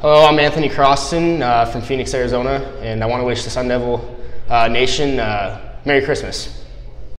Hello, I'm Anthony Croston from Phoenix, Arizona, and I want to wish the Sun Devil Nation Merry Christmas.